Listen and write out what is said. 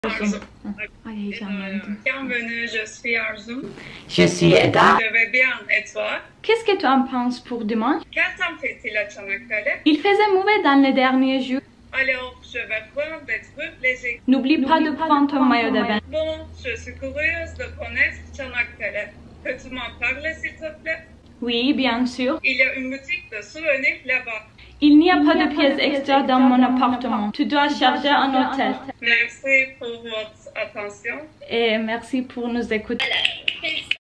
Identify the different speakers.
Speaker 1: Arzu.
Speaker 2: Ay heyecanlandım.
Speaker 1: Bienvenue, je suis Arzu.
Speaker 3: Je suis Eda.
Speaker 1: Je vais bien, et toi?
Speaker 2: Qu'est-ce que tu en penses pour dimanche?
Speaker 1: Quel temps fait-il à Çanakkale?
Speaker 2: Il faisait mauvais dans les derniers jours.
Speaker 1: Alors, je vais prendre des trucs légers.
Speaker 2: N'oublie pas de prendre ton maillot de bain.
Speaker 1: Bon, je suis curieuse de connaître Çanakkale. Peux-tu m'en parler, s'il te plaît?
Speaker 2: Oui, bien sûr.
Speaker 1: Il y a une boutique de souvenirs là-bas.
Speaker 2: Il n'y a pas de pièces extra dans mon appartement. Tu dois charger un hôtel.
Speaker 1: Merci pour votre attention.
Speaker 2: Et merci pour nous écouter.